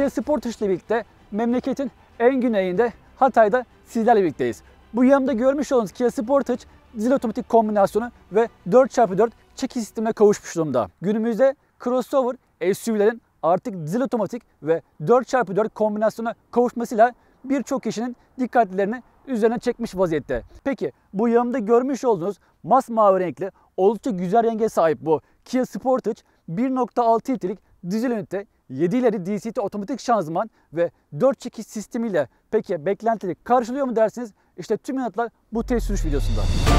Kia Sportage ile birlikte memleketin en güneyinde Hatay'da sizlerle birlikteyiz. Bu yanımda görmüş olduğunuz Kia Sportage dizel otomatik kombinasyonu ve 4x4 çekiş sistemine kavuşmuş durumda. Günümüzde crossover SUV'lerin artık dizel otomatik ve 4x4 kombinasyona kavuşmasıyla birçok kişinin dikkatlerini üzerine çekmiş vaziyette. Peki bu yanımda görmüş olduğunuz masmavi renkli oldukça güzel renge sahip bu Kia Sportage 1.6 litrelik dizel ünite, 7 ileri DCT otomatik şanzıman ve 4 çekiş sistemiyle peki beklentileri karşılıyor mu dersiniz? İşte tüm yanıtlar bu test sürüş videosunda.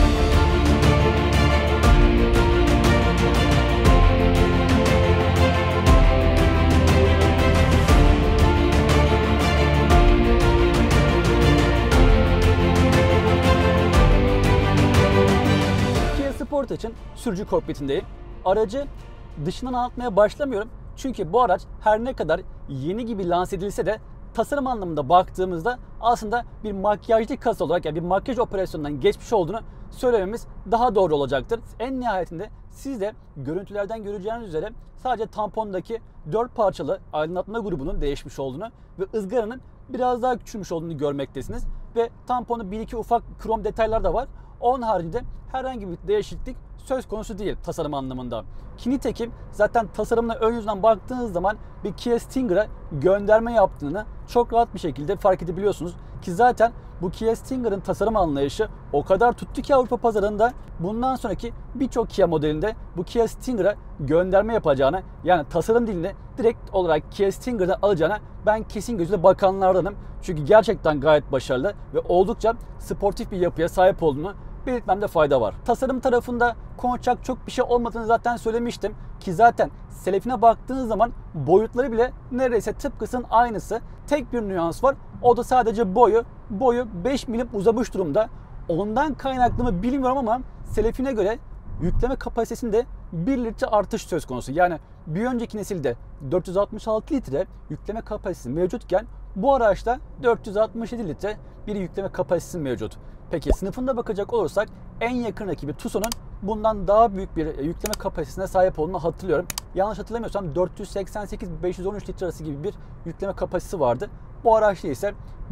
Kia Sportage'ın sürücü kokpitindeyim. Aracı dışından anlatmaya başlamıyorum. Çünkü bu araç her ne kadar yeni gibi lanse edilse de tasarım anlamında baktığımızda aslında bir makyajlı kasa olarak, yani bir makyaj operasyonundan geçmiş olduğunu söylememiz daha doğru olacaktır. En nihayetinde siz de görüntülerden göreceğiniz üzere sadece tampondaki 4 parçalı aydınlatma grubunun değişmiş olduğunu ve ızgaranın biraz daha küçülmüş olduğunu görmektesiniz. Ve tamponda 1-2 ufak krom detaylar da var. Onun haricinde herhangi bir değişiklik söz konusu değil tasarım anlamında. Ki nitekim zaten tasarımına ön yüzden baktığınız zaman bir Kia Stinger'a gönderme yaptığını çok rahat bir şekilde fark edebiliyorsunuz. Ki zaten bu Kia Stinger'ın tasarım anlayışı o kadar tuttu ki Avrupa pazarında bundan sonraki birçok Kia modelinde bu Kia Stinger'a gönderme yapacağına, yani tasarım dilini direkt olarak Kia Stinger'dan alacağına ben kesin gözüyle bakanlardanım. Çünkü gerçekten gayet başarılı ve oldukça sportif bir yapıya sahip olduğunu belirtmemde fayda var. Tasarım tarafında konuşacak çok bir şey olmadığını zaten söylemiştim. Ki zaten selefine baktığınız zaman boyutları bile neredeyse tıpkısının aynısı. Tek bir nüans var. O da sadece boyu 5 milim uzamış durumda. Ondan kaynaklı mı bilmiyorum ama selefine göre yükleme kapasitesinde 1 litre artış söz konusu. Yani bir önceki nesilde 466 litre yükleme kapasitesi mevcutken bu araçta 467 litre bir yükleme kapasitesi mevcut. Peki sınıfında bakacak olursak en yakın rakibi Tucson'un bundan daha büyük bir yükleme kapasitesine sahip olduğunu hatırlıyorum. Yanlış hatırlamıyorsam 488-513 litre arası gibi bir yükleme kapasitesi vardı. Bu araçta ise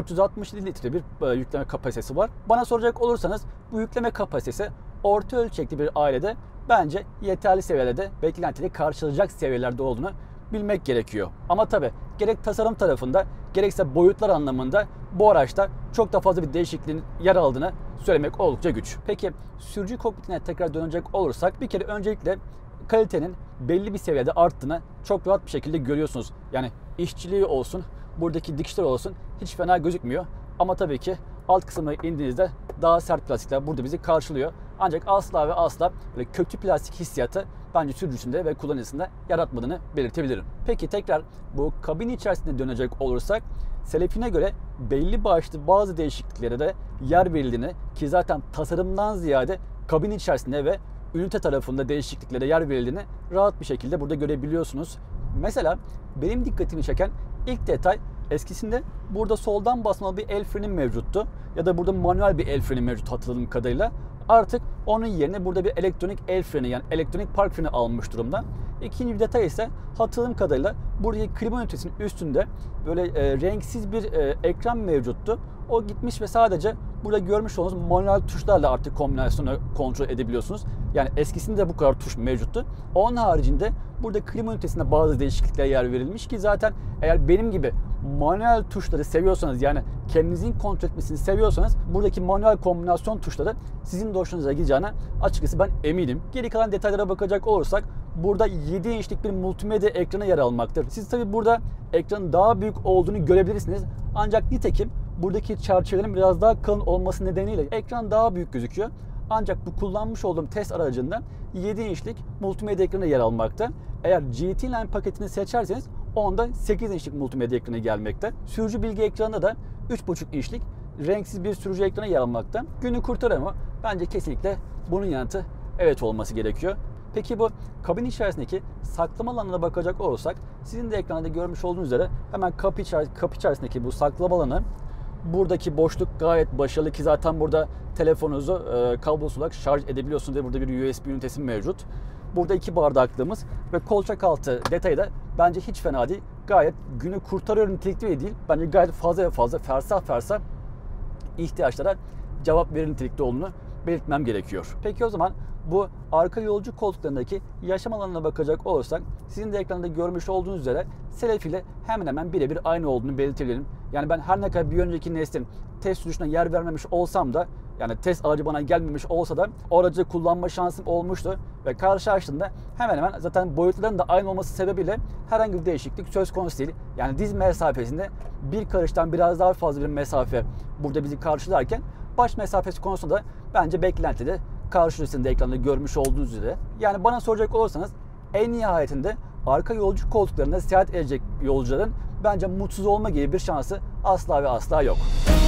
467 litre bir yükleme kapasitesi var. Bana soracak olursanız bu yükleme kapasitesi orta ölçekli bir ailede bence yeterli seviyelerde, beklentileri karşılayacak seviyelerde olduğunu bilmek gerekiyor. Ama tabi gerek tasarım tarafında gerekse boyutlar anlamında bu araçta çok da fazla bir değişikliğin yer aldığını söylemek oldukça güç. Peki sürücü kokpitine tekrar dönecek olursak bir kere öncelikle kalitenin belli bir seviyede arttığını çok rahat bir şekilde görüyorsunuz. Yani işçiliği olsun, buradaki dikişler olsun hiç fena gözükmüyor. Ama tabii ki alt kısmına indiğinizde daha sert plastikler burada bizi karşılıyor. Ancak asla ve asla böyle kötü plastik hissiyatı bence sürücüsünde ve kullanıcısında yaratmadığını belirtebilirim. Peki tekrar bu kabin içerisinde dönecek olursak selefine göre belli başlı bazı değişikliklere de yer verildiğini, ki zaten tasarımdan ziyade kabin içerisinde ve ünite tarafında değişikliklere yer verildiğini rahat bir şekilde burada görebiliyorsunuz. Mesela benim dikkatimi çeken ilk detay, eskisinde burada soldan basmalı bir el freni mevcuttu. Ya da burada manuel bir el freni mevcut hatırladığım kadarıyla. Artık onun yerine burada bir elektronik el freni, yani elektronik park freni almış durumda. İkinci bir detay ise hatırladığım kadarıyla buradaki klima ünitesinin üstünde böyle renksiz bir ekran mevcuttu. O gitmiş ve sadece burada görmüş olduğunuz manuel tuşlarla artık kombinasyonu kontrol edebiliyorsunuz. Yani eskisinde de bu kadar tuş mevcuttu. Onun haricinde burada klima ünitesinde bazı değişikliklere yer verilmiş ki zaten eğer benim gibi manuel tuşları seviyorsanız, yani kendinizin kontrol etmesini seviyorsanız buradaki manuel kombinasyon tuşları sizin de hoşunuza gideceğine açıkçası ben eminim. Geri kalan detaylara bakacak olursak burada 7 inçlik bir multimedya ekranı yer almaktadır. Siz tabi burada ekranın daha büyük olduğunu görebilirsiniz. Ancak nitekim buradaki çerçevelerin biraz daha kalın olması nedeniyle ekran daha büyük gözüküyor. Ancak bu kullanmış olduğum test aracında 7 inçlik multimedya ekranı yer almakta. Eğer GT Line paketini seçerseniz onda 8 inçlik multimedya ekranı gelmekte. Sürücü bilgi ekranında da 3.5 inçlik renksiz bir sürücü ekranı yer almakta. Günü kurtarır mı? Bence kesinlikle bunun yanıtı evet olması gerekiyor. Peki bu kabin içerisindeki saklama alanına bakacak olursak sizin de ekranda görmüş olduğunuz üzere hemen kapı içerisindeki bu saklama alanı, buradaki boşluk gayet başarılı ki zaten burada telefonunuzu kablosuz olarak şarj edebiliyorsunuz ve burada bir USB ünitesi mevcut. Burada 2 bardaklığımız ve kolçak altı detayı da bence hiç fena değil. gayet günü kurtarıyor nitelikte değil. Bence gayet fazla ve fazla fersah ihtiyaçlara cevap verir nitelikte olduğunu belirtmem gerekiyor. Peki o zaman bu arka yolcu koltuklarındaki yaşam alanına bakacak olursak sizin de ekranda görmüş olduğunuz üzere Selef ile hemen hemen birebir aynı olduğunu belirtebilirim. Yani ben her ne kadar bir önceki neslin test sürüşüne yer vermemiş olsam da, yani test aracı bana gelmemiş olsa da o aracı kullanma şansım olmuştu ve karşılaştığımda hemen hemen zaten boyutların da aynı olması sebebiyle herhangi bir değişiklik söz konusu değil. Yani diz mesafesinde bir karıştan biraz daha fazla bir mesafe burada bizi karşılarken baş mesafesi konusunda da bence beklentide karşısında ekranda görmüş olduğunuz üzere. Yani bana soracak olursanız en nihayetinde arka yolcu koltuklarında seyahat edecek yolcuların bence mutsuz olma gibi bir şansı asla ve asla yok.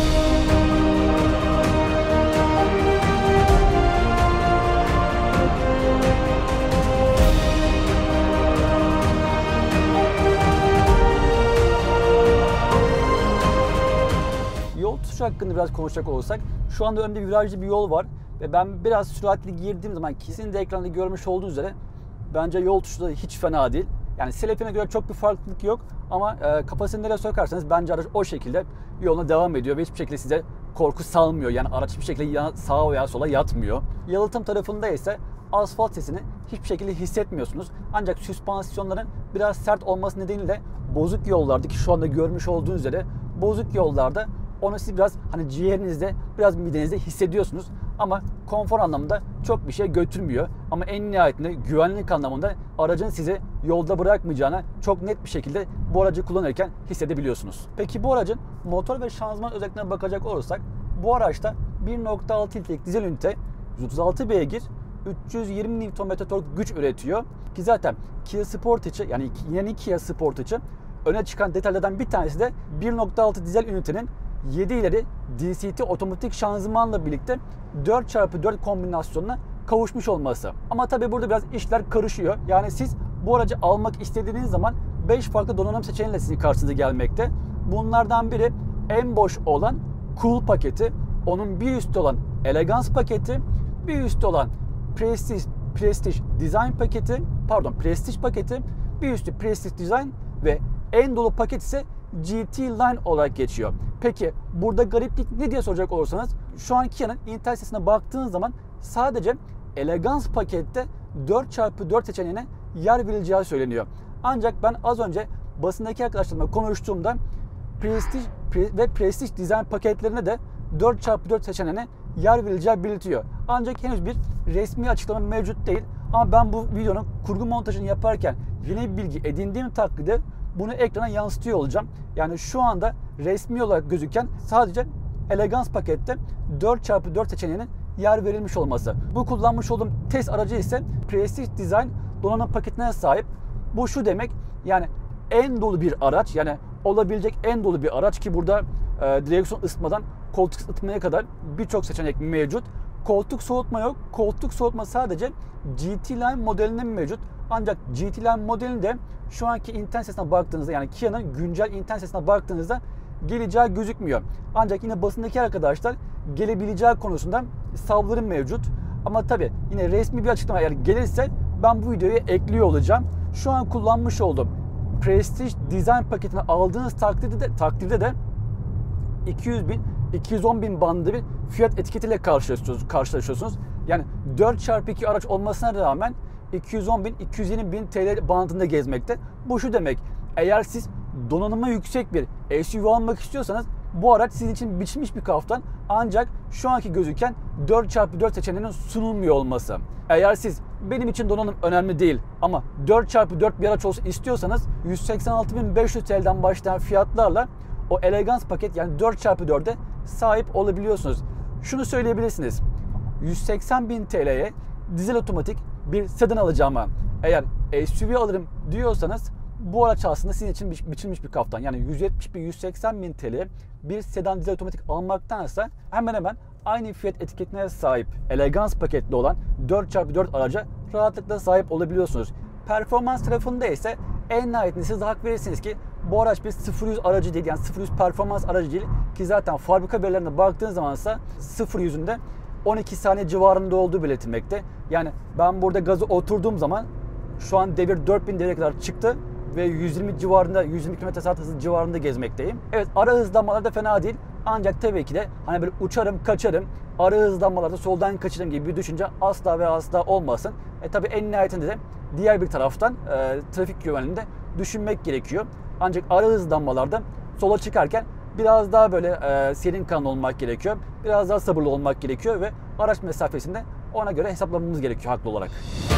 Yol tutuşu hakkında biraz konuşacak olursak şu anda önümde virajlı bir yol var ve ben biraz süratli girdiğim zaman sizin de ekranda görmüş olduğunuz üzere bence yol tutuşu da hiç fena değil. Yani Selef'ine göre çok bir farklılık yok ama kafasını nereye sokarsanız bence araç o şekilde yoluna devam ediyor ve hiçbir şekilde size korku salmıyor. Yani araç hiçbir şekilde sağa veya sola yatmıyor. Yalıtım tarafında ise asfalt sesini hiçbir şekilde hissetmiyorsunuz. Ancak süspansiyonların biraz sert olması nedeniyle bozuk yollardaki şu anda görmüş olduğunuz üzere bozuk yollarda onu siz biraz hani ciğerinizde, biraz midenizde hissediyorsunuz. Ama konfor anlamında çok bir şey götürmüyor. Ama en nihayetinde güvenlik anlamında aracın sizi yolda bırakmayacağını çok net bir şekilde bu aracı kullanırken hissedebiliyorsunuz. Peki bu aracın motor ve şanzıman özelliklerine bakacak olursak bu araçta 1.6 litrelik dizel ünite 136 beygir 320 Nm tork güç üretiyor. Ki zaten Kia Sportage'ı yani yeni Kia Sportage'ı öne çıkan detaylardan bir tanesi de 1.6 dizel ünitenin 7 ileri DCT otomatik şanzımanla birlikte 4x4 kombinasyonuna kavuşmuş olması. Ama tabi burada biraz işler karışıyor. Yani siz bu aracı almak istediğiniz zaman 5 farklı donanım seçeneğiyle sizin karşınıza gelmekte. Bunlardan biri en boş olan Cool paketi, onun bir üstü olan Elegance paketi, bir üstü olan Prestige Design paketi, Prestige paketi, bir üstü Prestige Design ve en dolu paket ise GT Line olarak geçiyor. Peki burada gariplik ne diye soracak olursanız şu an Kia'nın internet sitesine baktığınız zaman sadece Elegance pakette 4x4 seçeneğine yer verileceği söyleniyor. Ancak ben az önce basındaki arkadaşlarımla konuştuğumda Prestige ve Prestige Design paketlerine de 4x4 seçeneğine yer verileceği belirtiyor. Ancak henüz bir resmi açıklama mevcut değil. Ama ben bu videonun kurgu montajını yaparken yeni bir bilgi edindiğim takdirde bunu ekrana yansıtıyor olacağım. Yani şu anda resmi olarak gözüken sadece Elegance pakette 4x4 seçeneğinin yer verilmiş olması. Bu kullanmış olduğum test aracı ise Prestige Design donanım paketine sahip. Bu şu demek, yani en dolu bir araç, yani olabilecek en dolu bir araç ki burada direksiyon ısıtmadan koltuk ısıtmaya kadar birçok seçenek mevcut. Koltuk soğutma yok. Koltuk soğutma sadece GT Line modelinde mevcut. Ancak GT Line modelinde şu anki internet sitesine baktığınızda, yani Kia'nın güncel internet sitesine baktığınızda geleceği gözükmüyor. Ancak yine basındaki arkadaşlar gelebileceği konusunda savlarım mevcut. Ama tabi yine resmi bir açıklama eğer gelirse ben bu videoya ekliyor olacağım. Şu an kullanmış olduğum Prestige Design paketini aldığınız takdirde de 200.000-210.000 bandında bir fiyat etiketiyle karşılaşıyorsunuz. Yani 4x2 araç olmasına rağmen 210.000-220.000 TL bandında gezmekte. Bu şu demek: eğer siz donanımı yüksek bir SUV almak istiyorsanız bu araç sizin için biçilmiş bir kaftan, ancak şu anki gözüken 4x4 seçeneğinin sunulmuyor olması. Eğer siz benim için donanım önemli değil ama 4x4 bir araç olsun istiyorsanız 186.500 TL'den başlayan fiyatlarla o Elegance paket, yani 4x4'e sahip olabiliyorsunuz. Şunu söyleyebilirsiniz: 180.000 TL'ye dizel otomatik bir sedan alacağıma eğer SUV alırım diyorsanız bu araç aslında sizin için biçilmiş bir kaftan. Yani 170.000-180.000 TL bir sedan dizel otomatik almaktansa hemen hemen aynı fiyat etiketine sahip Elegance paketli olan 4x4 araca rahatlıkla sahip olabiliyorsunuz. Performans tarafında ise en nihayetinde siz de hak verirsiniz ki bu araç bir 0-100 aracı değil, yani 0-100 performans aracı değil ki zaten fabrika verilerine baktığınız zaman ise 0-100'ünde 12 saniye civarında olduğu belirtilmekte. Yani ben burada gazı oturduğum zaman şu an devir 4000 devireye kadar çıktı ve 120 civarında, 120 km/saat hızı civarında gezmekteyim. Evet, ara hızlanmalar da fena değil. Ancak tabii ki de hani böyle uçarım, kaçarım, ara hızlanmalarda soldan kaçırım gibi bir düşünce asla ve asla olmasın. Tabii en nihayetinde de diğer bir taraftan trafik güvenliğini de düşünmek gerekiyor. Ancak ara hızlanmalarda sola çıkarken biraz daha böyle serin kanlı olmak gerekiyor. Biraz daha sabırlı olmak gerekiyor ve araç mesafesinde ona göre hesaplamamız gerekiyor haklı olarak.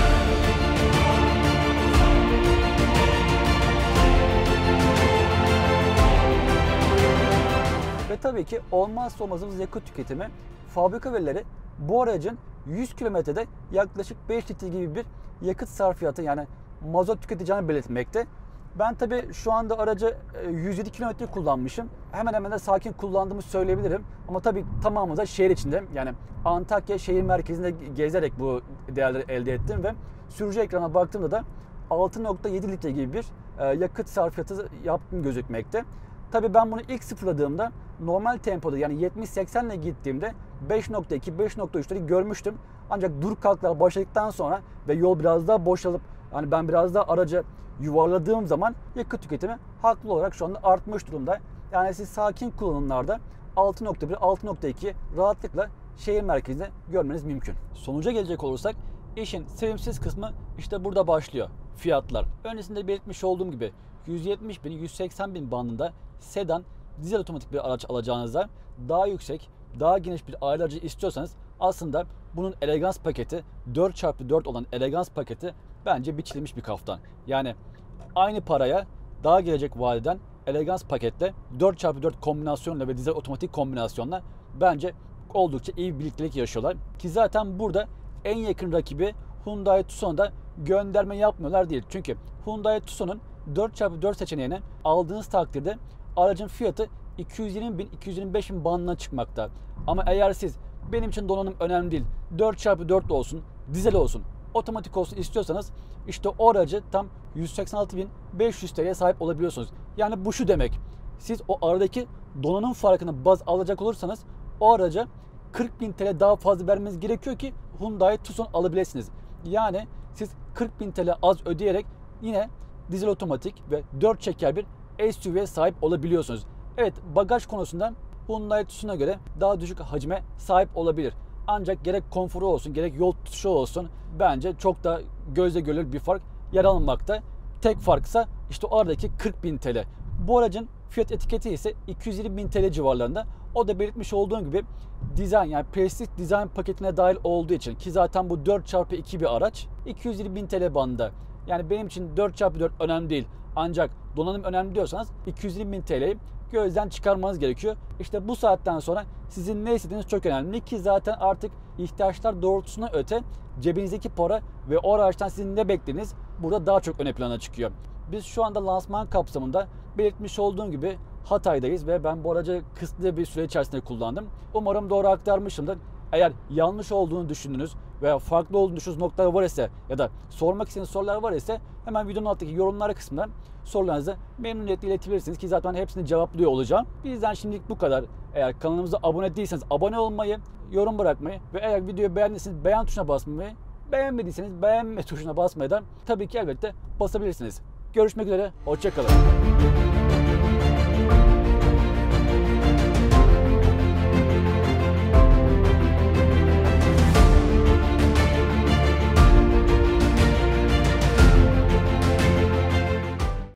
Ve tabii ki olmazsa olmazımız yakıt tüketimi. Fabrika verileri bu aracın 100 kilometrede yaklaşık 5 litre gibi bir yakıt sarfiyatı, yani mazot tüketeceğini belirtmekte. Ben tabii şu anda aracı 107 kilometre kullanmışım. Hemen hemen de sakin kullandığımı söyleyebilirim. Ama tabii tamamı da şehir içinde. Yani Antakya şehir merkezinde gezerek bu değerleri elde ettim ve sürücü ekrana baktığımda da 6.7 litre gibi bir yakıt sarfiyatı yaptığım gözükmekte. Tabii ben bunu ilk sıfırladığımda normal tempoda, yani 70-80 ile gittiğimde 5.2, 5.3'leri görmüştüm. Ancak dur kalklar başladıktan sonra ve yol biraz daha boşalıp hani ben biraz daha aracı yuvarladığım zaman yakıt tüketimi haklı olarak şu anda artmış durumda. Yani siz sakin kullanımlarda 6.1, 6.2 rahatlıkla şehir merkezinde görmeniz mümkün. Sonuca gelecek olursak işin sevimsiz kısmı işte burada başlıyor. Fiyatlar. Öncesinde belirtmiş olduğum gibi 170 bin, 180 bin bandında sedan, dizel otomatik bir araç alacağınızda daha yüksek, daha geniş bir aile aracı istiyorsanız aslında bunun elegans paketi, 4x4 olan elegans paketi bence biçilmiş bir kaftan. Yani aynı paraya daha gelecek vadeden elegans paketle 4x4 kombinasyonla ve dizel otomatik kombinasyonla bence oldukça iyi bir birliktelik yaşıyorlar. Ki zaten burada en yakın rakibi Hyundai Tucson'da gönderme yapmıyorlar değil. Çünkü Hyundai Tucson'un 4x4 seçeneğini aldığınız takdirde aracın fiyatı 220 bin, 225 bin bandına çıkmakta. Ama eğer siz benim için donanım önemli değil, 4x4 olsun, dizel olsun, otomatik olsun istiyorsanız işte o aracı tam 186.500 TL'ye sahip olabiliyorsunuz. Yani bu şu demek: siz o aradaki donanım farkını baz alacak olursanız o araca 40.000 TL daha fazla vermeniz gerekiyor ki Hyundai Tucson alabilirsiniz. Yani siz 40.000 TL az ödeyerek yine dizel otomatik ve 4 çeker bir SUV'ye sahip olabiliyorsunuz. Evet, bagaj konusunda Hyundai Tucson'a göre daha düşük hacme sahip olabilir. Ancak gerek konforu olsun, gerek yol tutuşu olsun bence çok da gözle görülür bir fark yer almakta. Tek farksa işte o aradaki 40.000 TL. Bu aracın fiyat etiketi ise 220.000 TL civarlarında. O da belirtmiş olduğum gibi dizayn, yani prestij dizayn paketine dahil olduğu için, ki zaten bu 4x2 bir araç, 220.000 TL bandında. Yani benim için 4x4 önemli değil. Ancak donanım önemli diyorsanız 220.000 TL'yi gözden çıkarmanız gerekiyor. İşte bu saatten sonra sizin ne istediğiniz çok önemli, ki zaten artık ihtiyaçlar doğrultusuna öte cebinizdeki para ve o araçtan sizin ne beklediğiniz burada daha çok öne plana çıkıyor. Biz şu anda lansman kapsamında belirtmiş olduğum gibi Hatay'dayız ve ben bu aracı kısıtlı bir süre içerisinde kullandım. Umarım doğru aktarmışımdır. Eğer yanlış olduğunu düşündüğünüz veya farklı olduğunu düşündüğünüz noktalar var ise ya da sormak istediğiniz sorular var ise hemen videonun alttaki yorumlar kısmından sorularınızı memnuniyetle iletebilirsiniz ki zaten hepsini cevaplıyor olacağım. Bizden şimdilik bu kadar. Eğer kanalımıza abone değilseniz abone olmayı, yorum bırakmayı ve eğer videoyu beğendiyseniz beğen tuşuna basmayı, beğenmediyseniz beğenme tuşuna basmayı da tabii ki elbette basabilirsiniz. Görüşmek üzere, hoşça kalın.